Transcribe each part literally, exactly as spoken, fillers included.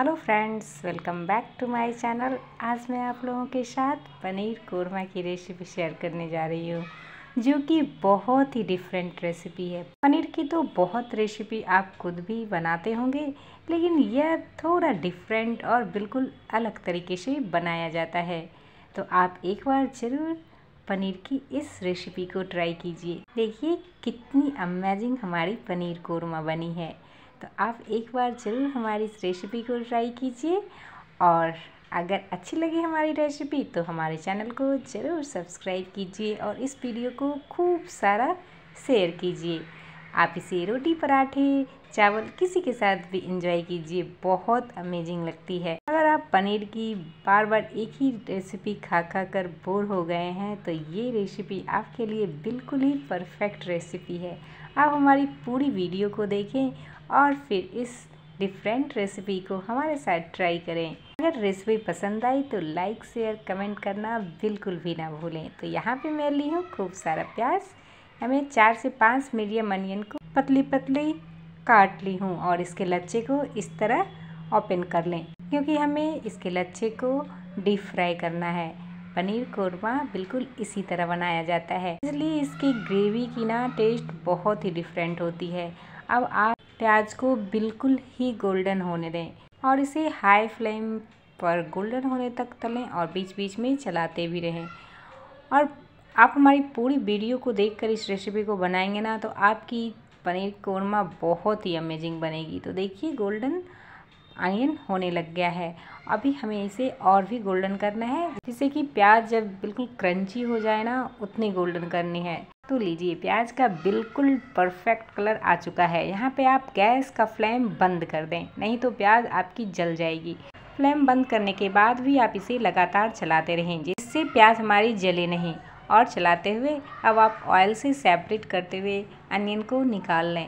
Hello friends, welcome back to my channel. आज मैं आप लोगों के साथ पनीर कोरमा की रेसिपी शेयर करने जा रही हूँ, जो कि बहुत ही डिफरेंट रेसिपी है। पनीर की तो बहुत रेसिपी आप खुद भी बनाते होंगे, लेकिन यह थोड़ा डिफरेंट और बिल्कुल अलग तरीके से बनाया जाता है। तो आप एक बार ज़रूर पनीर की इस रेसिपी को ट्राई कीजिए। देखिए कितनी अमेजिंग हमारी पनीर कोरमा बनी है। तो आप एक बार ज़रूर हमारी इस रेसिपी को ट्राई कीजिए, और अगर अच्छी लगी हमारी रेसिपी तो हमारे चैनल को ज़रूर सब्सक्राइब कीजिए और इस वीडियो को खूब सारा शेयर कीजिए। आप इसे रोटी, पराठे, चावल किसी के साथ भी इंजॉय कीजिए, बहुत अमेजिंग लगती है। अगर आप पनीर की बार बार एक ही रेसिपी खा खा कर बोर हो गए हैं तो ये रेसिपी आपके लिए बिल्कुल ही परफेक्ट रेसिपी है। आप हमारी पूरी वीडियो को देखें और फिर इस डिफरेंट रेसिपी को हमारे साथ ट्राई करें। अगर रेसिपी पसंद आई तो लाइक, शेयर, कमेंट करना बिल्कुल भी ना भूलें। तो यहाँ पे मैं ली हूँ खूब सारा प्याज। हमें चार से पाँच मीडियम अनियन को पतली पतली काट ली हूँ और इसके लच्छे को इस तरह ओपन कर लें, क्योंकि हमें इसके लच्छे को डीप फ्राई करना है। पनीर कोरमा बिल्कुल इसी तरह बनाया जाता है, इसलिए इसकी ग्रेवी की ना टेस्ट बहुत ही डिफरेंट होती है। अब आप प्याज को बिल्कुल ही गोल्डन होने दें और इसे हाई फ्लेम पर गोल्डन होने तक तलें और बीच बीच में चलाते भी रहें। और आप हमारी पूरी वीडियो को देखकर इस रेसिपी को बनाएंगे ना तो आपकी पनीर कोरमा बहुत ही अमेजिंग बनेगी। तो देखिए गोल्डन अनियन होने लग गया है। अभी हमें इसे और भी गोल्डन करना है, जिससे कि प्याज जब बिल्कुल क्रंची हो जाए ना उतनी गोल्डन करनी है। तो लीजिए प्याज का बिल्कुल परफेक्ट कलर आ चुका है। यहाँ पे आप गैस का फ्लेम बंद कर दें, नहीं तो प्याज आपकी जल जाएगी। फ्लेम बंद करने के बाद भी आप इसे लगातार चलाते रहें, जिससे प्याज हमारी जले नहीं। और चलाते हुए अब आप ऑयल से सेपरेट करते हुए अनियन को निकाल लें।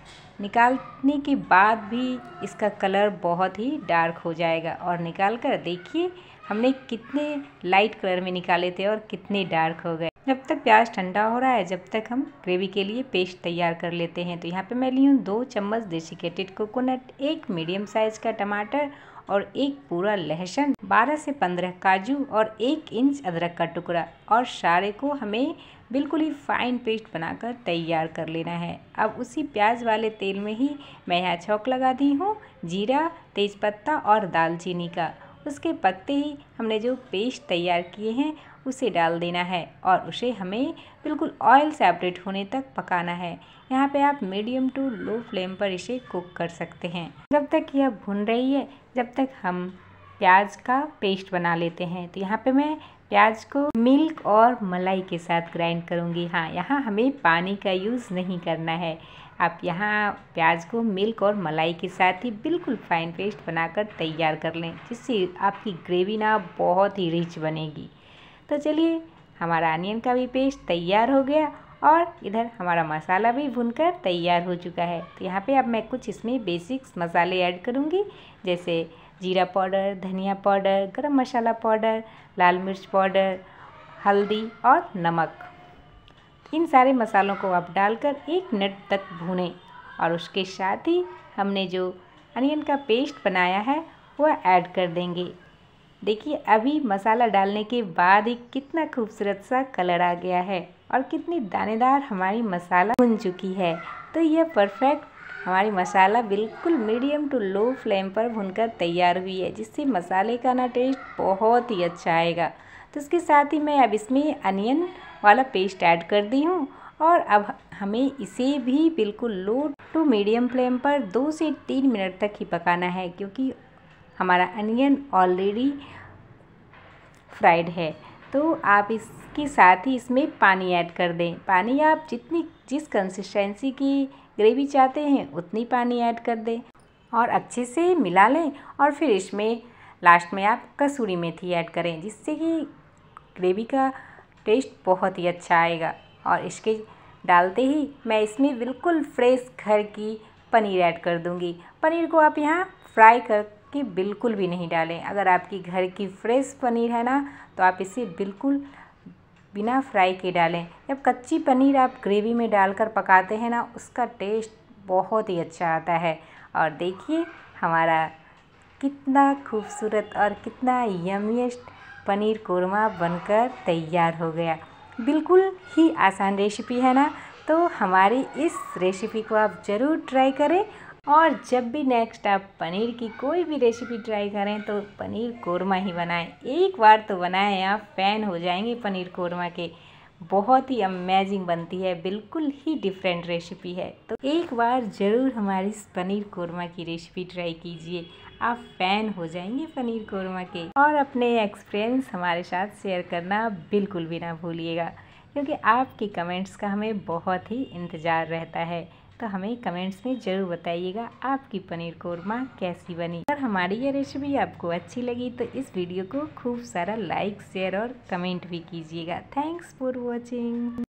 निकालने के बाद भी इसका कलर बहुत ही डार्क हो जाएगा। और निकाल कर देखिए हमने कितने लाइट कलर में निकाले थे और कितने डार्क हो गए। जब तक प्याज ठंडा हो रहा है जब तक हम ग्रेवी के लिए पेस्ट तैयार कर लेते हैं। तो यहाँ पे मैं ली हूँ दो चम्मच डेसिकेटेड कोकोनट, एक मीडियम साइज का टमाटर और एक पूरा लहसुन, बारह से पंद्रह काजू और एक इंच अदरक का टुकड़ा। और सारे को हमें बिल्कुल ही फाइन पेस्ट बनाकर तैयार कर लेना है। अब उसी प्याज वाले तेल में ही मैं यहाँ छौंक लगा दी हूँ जीरा, तेज़पत्ता और दालचीनी का। उसके पकते ही हमने जो पेस्ट तैयार किए हैं उसे डाल देना है और उसे हमें बिल्कुल ऑयल सेपरेट होने तक पकाना है। यहाँ पे आप मीडियम टू लो फ्लेम पर इसे कुक कर सकते हैं जब तक यह भुन रही है, जब तक हम प्याज का पेस्ट बना लेते हैं। तो यहाँ पे मैं प्याज को मिल्क और मलाई के साथ ग्राइंड करूँगी। हाँ, यहाँ हमें पानी का यूज़ नहीं करना है। आप यहाँ प्याज को मिल्क और मलाई के साथ ही बिल्कुल फाइन पेस्ट बनाकर तैयार कर लें, जिससे आपकी ग्रेवी ना बहुत ही रिच बनेगी। तो चलिए हमारा अनियन का भी पेस्ट तैयार हो गया और इधर हमारा मसाला भी भुनकर तैयार हो चुका है। तो यहाँ पे अब मैं कुछ इसमें बेसिक्स मसाले ऐड करूँगी, जैसे जीरा पाउडर, धनिया पाउडर, गरम मसाला पाउडर, लाल मिर्च पाउडर, हल्दी और नमक। इन सारे मसालों को आप डालकर एक मिनट तक भूनें और उसके साथ ही हमने जो अनियन का पेस्ट बनाया है वह ऐड कर देंगे। देखिए अभी मसाला डालने के बाद ही कितना खूबसूरत सा कलर आ गया है और कितनी दानेदार हमारी मसाला भुन चुकी है। तो यह परफेक्ट हमारी मसाला बिल्कुल मीडियम टू लो फ्लेम पर भुनकर तैयार हुई है, जिससे मसाले का ना टेस्ट बहुत ही अच्छा आएगा। तो इसके साथ ही मैं अब इसमें अनियन वाला पेस्ट ऐड कर दी हूँ और अब हमें इसे भी बिल्कुल लो टू मीडियम फ्लेम पर दो से तीन मिनट तक ही पकाना है, क्योंकि हमारा अनियन ऑलरेडी फ्राइड है। तो आप इसके साथ ही इसमें पानी ऐड कर दें। पानी आप जितनी जिस कंसिस्टेंसी की ग्रेवी चाहते हैं उतनी पानी ऐड कर दें और अच्छे से मिला लें। और फिर इसमें लास्ट में आप कसूरी मेथी ऐड करें, जिससे कि ग्रेवी का टेस्ट बहुत ही अच्छा आएगा। और इसके डालते ही मैं इसमें बिल्कुल फ्रेश घर की पनीर ऐड कर दूंगी। पनीर को आप यहाँ फ्राई करके बिल्कुल भी नहीं डालें। अगर आपकी घर की फ्रेश पनीर है ना तो आप इसे बिल्कुल बिना फ्राई के डालें। जब कच्ची पनीर आप ग्रेवी में डालकर पकाते हैं ना उसका टेस्ट बहुत ही अच्छा आता है। और देखिए हमारा कितना खूबसूरत और कितना यम्मीएस्ट पनीर कोरमा बनकर तैयार हो गया। बिल्कुल ही आसान रेसिपी है ना। तो हमारी इस रेसिपी को आप ज़रूर ट्राई करें और जब भी नेक्स्ट आप पनीर की कोई भी रेसिपी ट्राई करें तो पनीर कोरमा ही बनाएं। एक बार तो बनाएं, आप फ़ैन हो जाएंगे पनीर कोरमा के। बहुत ही अमेजिंग बनती है, बिल्कुल ही डिफरेंट रेसिपी है। तो एक बार ज़रूर हमारी इस पनीर कोरमा की रेसिपी ट्राई कीजिए, आप फ़ैन हो जाएंगे पनीर कोरमा के। और अपने एक्सपीरियंस हमारे साथ शेयर करना बिल्कुल भी ना भूलिएगा, क्योंकि आपके कमेंट्स का हमें बहुत ही इंतज़ार रहता है। तो हमें कमेंट्स में ज़रूर बताइएगा आपकी पनीर कोरमा कैसी बनी। अगर हमारी ये रेसिपी आपको अच्छी लगी तो इस वीडियो को खूब सारा लाइक, शेयर और कमेंट भी कीजिएगा। Thanks for watching.